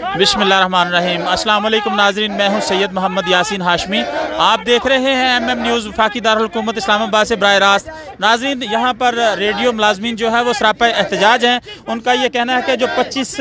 बिस्मिल्लाहिर्रहमानिर्रहीम। अस्सलाम वालेकुम नाज़रीन, मैं हूं सैयद मोहम्मद यासीन हाशमी। आप देख रहे हैं MM न्यूज़ वफाकी दारुल हुकूमत इस्लामाबाद से बराह रास्त। नाज़रीन, यहाँ पर रेडियो मुलाजमीन जो है वो सरापा एहतजाज हैं। उनका ये कहना है कि जो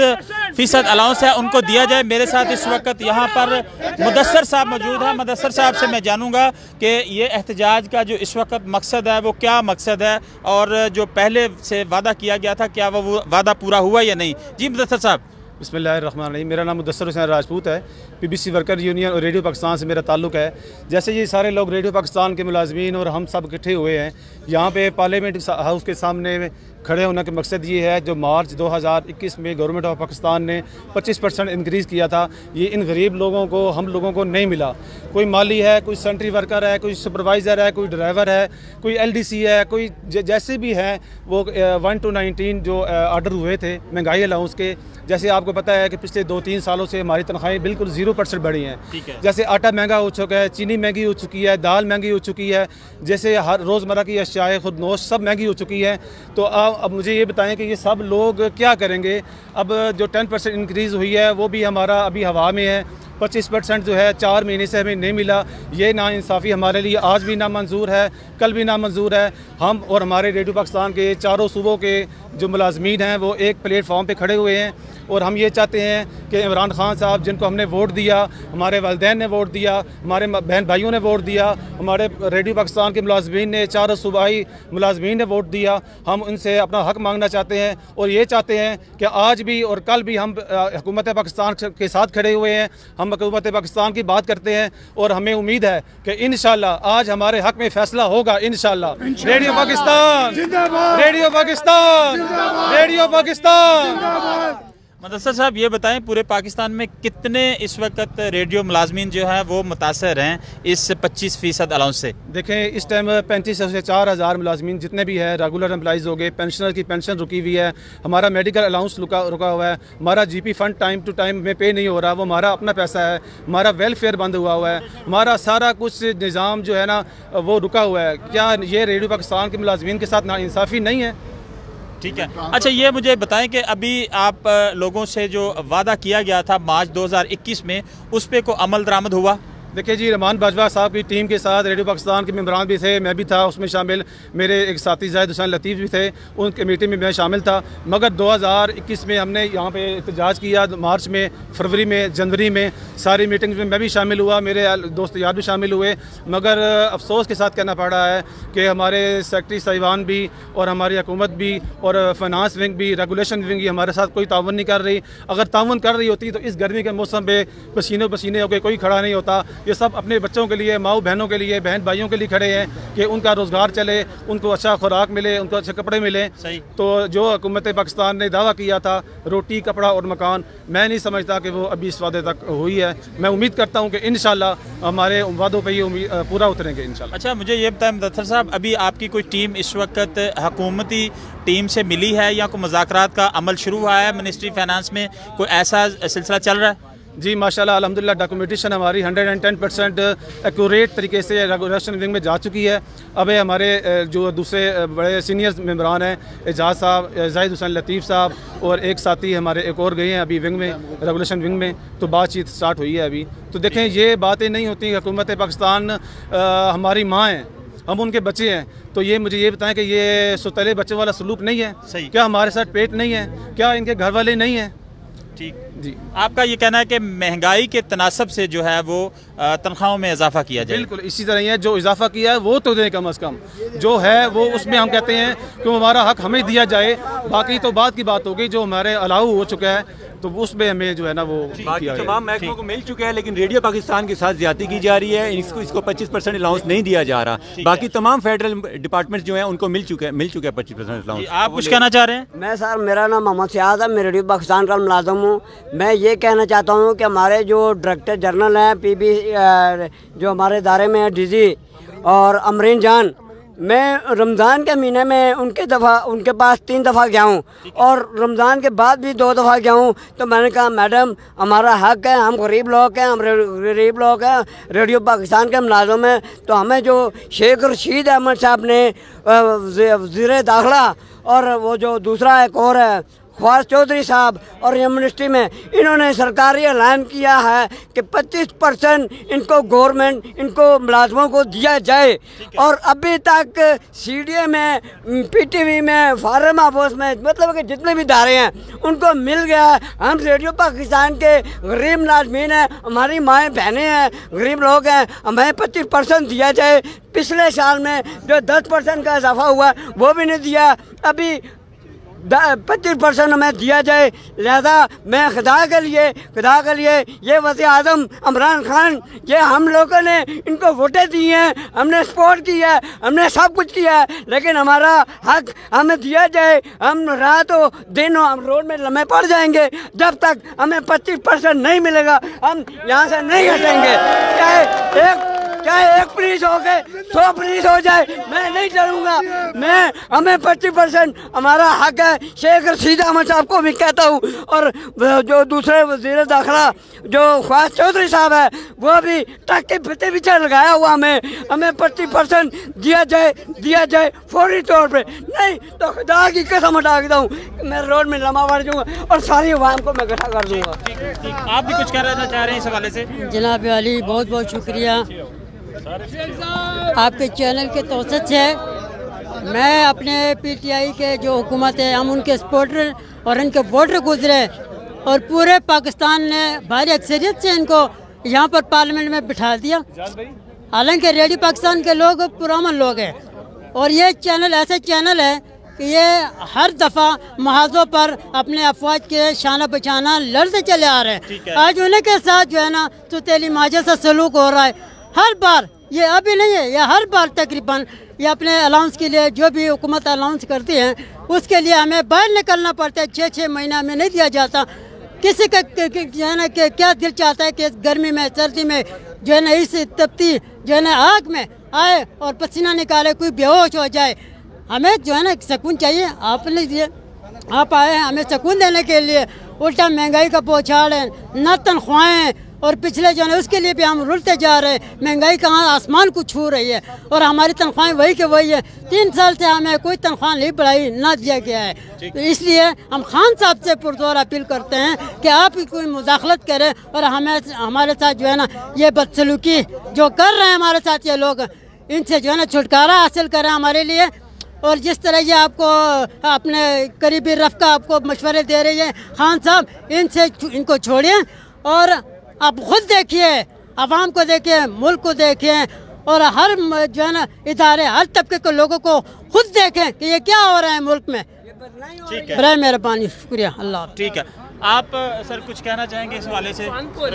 25% अलाउंस है उनको दिया जाए। मेरे साथ इस वक्त यहाँ पर मुदस्सर साहब मौजूद हैं। मुदस्सर साहब से मैं जानूँगा कि ये एहतजाज का जो इस वक्त मकसद है वो क्या मकसद है, और जो पहले से वादा किया गया था क्या वो वादा पूरा हुआ या नहीं। जी मुदस्सर साहब। बिस्मिल्लाहिर्रहमानिर्रहीम। मेरा नाम मुदस्सर हुसैन राजपूत है। PBC वर्कर यूनियन और रेडियो पाकिस्तान से मेरा ताल्लुक़ है। जैसे ये सारे लोग रेडियो पाकिस्तान के मुलाजमीन और हम सब इकट्ठे हुए हैं यहाँ पे पार्लियामेंट हाउस के सामने खड़े होने का मकसद ये है, जो मार्च 2021 में गवर्नमेंट ऑफ पाकिस्तान ने 25% इंक्रीज़ किया था, ये इन गरीब लोगों को, हम लोगों को नहीं मिला। कोई माली है, कोई सेंट्री वर्कर है, कोई सुपरवाइज़र है, कोई ड्राइवर है, कोई LDC है, कोई जैसे भी हैं वो 1 to 19 जो ऑर्डर हुए थे महंगाई अलाउंस के। जैसे आपको पता है कि पिछले 2-3 सालों से हमारी तनख्वाहें बिल्कुल 0% बढ़ी हैं। जैसे आटा महंगा हो चुका है, चीनी महंगी हो चुकी है, दाल महंगी हो चुकी है, जैसे हर रोज़मर्रा की अशियाएँ खुद नोश सब महंगी हो चुकी है। तो अब मुझे ये बताएं कि ये सब लोग क्या करेंगे। अब जो 10% इंक्रीज़ हुई है वो भी हमारा अभी हवा में है। 25% जो है 4 महीने से हमें नहीं मिला। ये नाइंसाफ़ी हमारे लिए आज भी नामंजूर है, कल भी नामंजूर है। हम और हमारे रेडियो पाकिस्तान के चारों सूबों के जो मुलाजमीन हैं वो एक प्लेटफॉर्म पे खड़े हुए हैं, और हम ये चाहते हैं कि इमरान खान साहब, जिनको हमने वोट दिया, हमारे वालिदैन ने वोट दिया, हमारे बहन भाइयों ने वोट दिया, हमारे रेडियो पाकिस्तान के मुलाजमीन ने, चारों सूबाई मुलाजमीन ने वोट दिया, हम उनसे अपना हक़ मांगना चाहते हैं। और ये चाहते हैं कि आज भी और कल भी हम हुकूमत पाकिस्तान के साथ खड़े हुए हैं। हम हुकूमत पाकिस्तान की बात करते हैं और हमें उम्मीद है कि इंशाअल्लाह आज हमारे हक़ में फ़ैसला होगा। इंशाअल्लाह radio Pakistan, radio Pakistan, radio Pakistan. Mudassar साहब, ये बताएं पूरे पाकिस्तान में कितने इस वक्त रेडियो मुलाजमीन जो हैं वो मुतासर हैं इस 25% अलाउंस से? देखें, इस टाइम 3500 से 4000 मुलाजमीन जितने भी हैं रेगुलर एम्प्लॉइज़ हो गए, पेंशनर की पेंशन रुकी हुई है, हमारा मेडिकल अलाउंस रुका हुआ है, हमारा GP fund time to time में पे नहीं हो रहा, वो हमारा अपना पैसा है, हमारा वेलफेयर बंद हुआ है, हमारा सारा कुछ निज़ाम जो है ना वो रुका हुआ है। क्या ये रेडियो पाकिस्तान के मुलाजमीन के साथ नाइंसाफ़ी नहीं है? ठीक है। अच्छा, ये मुझे बताएं कि अभी आप लोगों से जो वादा किया गया था मार्च 2021 में, उस पर को अमल दरामद हुआ? देखिए जी, रहमान बाजवा साहब की टीम के साथ रेडियो पाकिस्तान के मेंबरान भी थे, मैं भी था उसमें शामिल, मेरे एक साथी ज़ाहिद हुसैन लतीफ़ भी थे, उन कमेटी में मैं शामिल था। मगर 2021 में हमने यहाँ पे एहतजाज किया, मार्च में, फरवरी में, जनवरी में सारी मीटिंग्स में मैं भी शामिल हुआ, मेरे दोस्त यार भी शामिल हुए। मगर अफसोस के साथ कहना पड़ रहा है कि हमारे सेक्रेटरी साहिबान भी और हमारी हुकूमत भी और फाइनेंस विंग भी, रेगुलेशन विंग भी हमारे साथ कोई ताउन नहीं कर रही। अगर ताउन कर रही होती तो इस गर्मी के मौसम में पसीने पसीने होकर कोई खड़ा नहीं होता। ये सब अपने बच्चों के लिए, माऊ बहनों के लिए, बहन भाइयों के लिए खड़े हैं कि उनका रोज़गार चले, उनको अच्छा खुराक मिले, उनको अच्छे कपड़े मिले। तो जो हुकूमत पाकिस्तान ने दावा किया था रोटी, कपड़ा और मकान, मैं नहीं समझता कि वो अभी इस वादे तक हुई है। मैं उम्मीद करता हूँ कि इंशाल्लाह हमारे वादों पर ये पूरा उतरेंगे इंशाल्लाह। अच्छा, मुझे ये बताएं मुदस्सर साहब, अभी आपकी कोई टीम इस वक्त हुकूमती टीम से मिली है या कोई मुज़ाकरात का अमल शुरू हुआ है मिनिस्ट्री फाइनेंस में, कोई ऐसा सिलसिला चल रहा है? जी माशाल्लाह, अल्हम्दुलिल्लाह डॉक्यूमेंटेशन हमारी 110% एक्यूरेट तरीके से रेगुलेशन विंग में जा चुकी है। अब हमारे जो दूसरे बड़े सीनियर मेंबरान हैं, एजाज साहब, ज़ाहिद हुसैन लतीफ़ साहब और एक साथी हमारे एक और गए हैं अभी विंग में, रेगुलेशन विंग में, तो बातचीत स्टार्ट हुई है अभी। तो देखें, ये बातें नहीं होती। हुकूमत पाकिस्तान हमारी माँ है, हम उनके बच्चे हैं। तो ये मुझे ये बताएं कि ये सुतले बच्चे वाला सलूक नहीं है? क्या हमारे साथ पेट नहीं है? क्या इनके घर वाले नहीं हैं? ठीक जी, आपका ये कहना है कि महंगाई के तनासब से जो है वो तनख्वाहों में इजाफा किया जाए? बिल्कुल इसी तरह ही है, जो इजाफा किया है वो तो दें कम अज़ कम, जो है वो उसमें हम कहते हैं कि हमारा हक हमें दिया जाए। बाकी तो बात की बात होगी, जो हमारे अलाउ हो चुका है तो उसमें हमें जो है ना वो बाकी तमाम महकमों को मिल चुका है, लेकिन रेडियो पाकिस्तान के साथ ज्यादती की जा रही है। इसको 25% अलाउंस नहीं दिया जा रहा। बाकी तमाम फेडरल डिपार्टमेंट जो है उनको मिल चुके हैं 25% अलाउंस। आप कुछ कहना चाह रहे हैं? मैं सर, मेरा नाम मोहम्मद सियाद है, मैं रेडियो पाकिस्तान का मुलाज़िम हूँ। मैं ये कहना चाहता हूँ कि हमारे जो डायरेक्टर जनरल हैं जो हमारे इदारे में है, DG और अमरीन जान, मैं रमज़ान के महीने में उनके पास 3 दफ़ा गया हूँ और रमज़ान के बाद भी 2 दफ़ा गया हूँ। तो मैंने कहा, मैडम हमारा हक़ है, हम गरीब लोग हैं, हम गरीब लोग हैं, रेडियो पाकिस्तान के मुलाज़िम हैं। तो हमें जो शेख रशीद अहमद साहब ने वज़ीर दाखिला और वो जो दूसरा एक और है ख्वास चौधरी साहब और यूनिवर्सिटी में इन्होंने सरकारी ऐलान किया है कि 25% इनको गवर्नमेंट इनको मुलाजमों को दिया जाए, और अभी तक CDA में, PTV में, फार्म हाउस में, मतलब कि जितने भी इदारे हैं उनको मिल गया है। हम रेडियो पाकिस्तान के गरीब मुलाजमीन हैं, हमारी माएँ बहनें हैं, गरीब लोग हैं, हमें 25% दिया जाए। पिछले साल में जो 10% का इजाफा हुआ वो भी नहीं दिया, अभी 25% हमें दिया जाए। लिहाजा मैं खुदा के लिए ये वज़ीर आज़म इमरान खान, ये हम लोगों ने इनको वोटें दी हैं, हमने सपोर्ट किया है, हमने सब कुछ किया है, लेकिन हमारा हक हमें दिया जाए। हम रात हो दिन हो हम रोड में लम्हे पड़ जाएंगे, जब तक हमें 25% नहीं मिलेगा हम यहाँ से नहीं हटेंगे। चाहे एक पुलिस हो गए 100 पुलिस हो जाए, मैं नहीं डरूंगा। हमें 25% हमारा हक है। शेख रशीद अहमद साहब को भी कहता हूँ, और जो दूसरे वज़ीर दाखिला जो ख्वास चौधरी साहब है वो भी टक के पीछे लगाया हुआ हमें 25% दिया जाए फौरी तौर पे, नहीं तो खुदा की कसम उठा देता हूँ मैं रोड में लम्हा पड़ जाऊँगा और सारी अवाम को मैं इकट्ठा कर दूँगा। आप भी कुछ कहना चाह रहे हैं इस हवाले से? जनाब अली, बहुत बहुत शुक्रिया आपके चैनल के तवसत से। मैं अपने PTI के जो हुकूमत है, हम उनके सपोर्टर और इनके वोटर गुजरे, और पूरे पाकिस्तान ने भारी अक्सरियत से इनको यहाँ पर पार्लियामेंट में बिठा दिया। हालांकि रेडियो पाकिस्तान के लोग पुराने लोग हैं, और ये चैनल ऐसे चैनल है कि ये हर दफ़ा महाजों पर अपने अफवाज के शाना बचाना लड़ते चले आ रहे हैं। आज उन्हीं के साथ जो है ना सुतेली माजे से सलूक हो रहा है। हर बार, ये अभी नहीं है, ये हर बार तकरीबन ये अपने अलाउंस के लिए जो भी हुकूमत अलाउंस करती है उसके लिए हमें बाहर निकलना पड़ता है। 6-6 महीना में नहीं दिया जाता। किसी का जो है ना क्या दिल चाहता है कि गर्मी में, सर्दी में जो है ना इस तपती जो है ना आग में आए और पसीना निकाले, कोई बेहोश हो जाए। हमें जो है ना सुकून चाहिए। आप आए हैं हमें सुकून देने के लिए, उल्टा महंगाई का बौछार है, न तनख्वाहें, और पिछले जो है उसके लिए भी हम रुलते जा रहे हैं। महंगाई कहाँ आसमान को छू रही है, और हमारी तनख्वाहें वही के वही है। 3 साल से हमें कोई तनख्वाह नहीं बढ़ाई, ना दिया गया है। तो इसलिए हम खान साहब से पुरजोर अपील करते हैं कि आप कोई मुदाखलत करें, और हमारे साथ जो है ना ये बदसलूकी जो कर रहे हैं हमारे साथ ये लोग, इनसे जो है ना छुटकारा हासिल करें हमारे लिए। और जिस तरह ये आपको अपने करीबी रफ़्का आपको मशवरे दे रही है खान साहब, इनको छोड़िए और आप खुद देखिए, आवाम को देखिए, मुल्क को देखिए, और हर जो है ना इदारे, हर तबके के लोगों को खुद देखें कि ये क्या हो रहा है मुल्क में। ठीक है, बराए मेहरबानी, शुक्रिया। अल्लाह। ठीक है, आप सर कुछ कहना चाहेंगे इस हवाले से?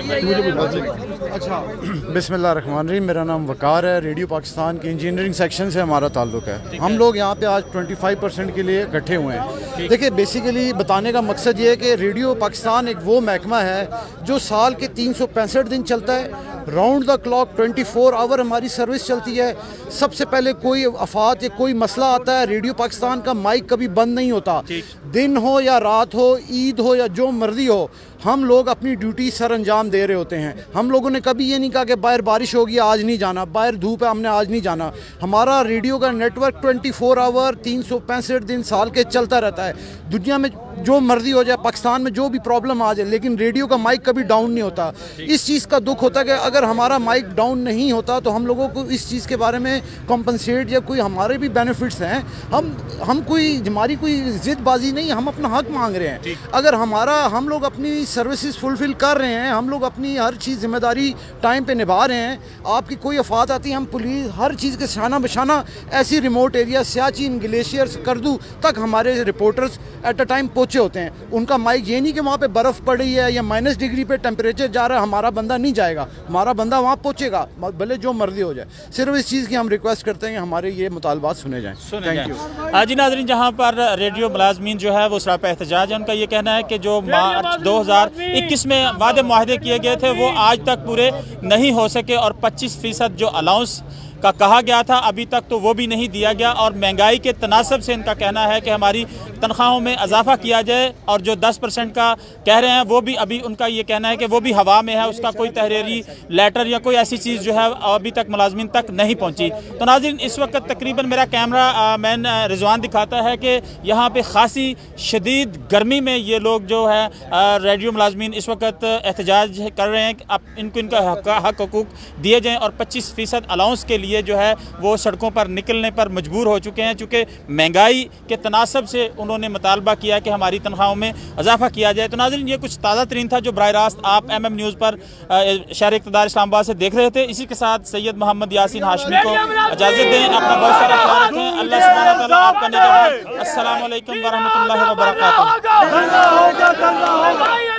अच्छा, बिस्मिल्लाहिर्रहमानिर्रहीम। मेरा नाम वकार है, रेडियो पाकिस्तान के इंजीनियरिंग सेक्शन से हमारा ताल्लुक़ है। हम लोग यहाँ पे आज 25% के लिए इकट्ठे हुए हैं। देखिए, बेसिकली बताने का मकसद ये है कि रेडियो पाकिस्तान एक वो महकमा है जो साल के 365 दिन चलता है, राउंड द क्लॉक 24 आवर हमारी सर्विस चलती है। सबसे पहले कोई आफात या कोई मसला आता है, रेडियो पाकिस्तान का माइक कभी बंद नहीं होता। दिन हो या रात हो, ईद हो या जो मर्जी हो, हम लोग अपनी ड्यूटी सर अंजाम दे रहे होते हैं। हम लोगों ने कभी ये नहीं कहा कि बाहर बारिश होगी आज नहीं जाना, बाहर धूप है हमने आज नहीं जाना। हमारा रेडियो का नेटवर्क 24 आवर 365 दिन साल के चलता रहता है। दुनिया में जो मर्जी हो जाए, पाकिस्तान में जो भी प्रॉब्लम आ जाए, लेकिन रेडियो का माइक कभी डाउन नहीं होता। इस चीज़ का दुख होता है कि अगर हमारा माइक डाउन नहीं होता तो हम लोगों को इस चीज़ के बारे में कॉम्पनसेट या कोई हमारे भी बेनिफिट्स हैं। हम कोई हमारी कोई ज़िदबाजी नहीं, हम अपना हक मांग रहे हैं। अगर हम लोग अपनी सर्विसेज फुलफिल कर रहे हैं, हम लोग अपनी हर चीज़ जिम्मेदारी टाइम पे निभा रहे हैं। आपकी कोई आफत आती है, हम पुलिस हर चीज़ के शाना बशाना ऐसी रिमोट एरिया सियाचिन ग्लेशियर्स करदू तक हमारे रिपोर्टर्स एट अ टाइम पहुँचे होते हैं। उनका माइक ये नहीं कि वहाँ पे बर्फ़ पड़ रही है या -, डिग्री पे टेम्परेचर जा रहा है, हमारा बंदा नहीं जाएगा, हमारा बंदा वहाँ पहुँचेगा भले जो मर्जी हो जाए। सिर्फ इस चीज़ की हम रिक्वेस्ट करते हैं कि हमारे ये मुतालबात सुने जाएँ। Thank you. जी नाज़रीन, जहाँ पर रेडियो मुलाजमीन जो है वो सरापा एहतजाज है। उनका ये कहना है कि जो मार्च 2021 में वादे मुआहदे किए गए थे वो आज तक पूरे नहीं हो सके, और 25% जो अलाउंस का कहा गया था, अभी तक तो वो भी नहीं दिया गया। और महंगाई के तनासब से इनका कहना है कि हमारी तनख्वाहों में इजाफा किया जाए, और जो 10% का कह रहे हैं वो भी अभी उनका ये कहना है कि वो भी हवा में है, उसका कोई तहरीरी लेटर या कोई ऐसी चीज़ जो है अभी तक मुलाजमीन तक नहीं पहुंची। तो नाज़रीन, इस वक्त तकरीबन मेरा कैमरा मैन रिजवान दिखाता है कि यहाँ पे खासी शदीद गर्मी में ये लोग जो है रेडियो मुलाजमीन इस वक्त एहतजाज कर रहे हैं कि अब इनको इनका हक हकूक दिए जाएँ, और 25% अलाउंस के लिए जो है वो सड़कों पर निकलने पर मजबूर हो चुके हैं, चूँकि महंगाई के तनासब से उन्होंने मुतालबा किया कि हमारी तनख्वाहों में इजाफा किया जाए। तो नाज़रीन, ये कुछ ताज़ा तरीन था जो बराह रास्त आप MM न्यूज़ पर शहर इक़्तिदार इस्लामाबाद से देख रहे थे। इसी के साथ सैयद मोहम्मद यासीन हाशमी को इजाज़त दें। अपना बहुत सारा ख्याल रखें। अल्लाह सुब्हानहू व तआला आपका निगहबान। अस्सलामु अलैकुम व रहमतुल्लाहि व बरकातुहू।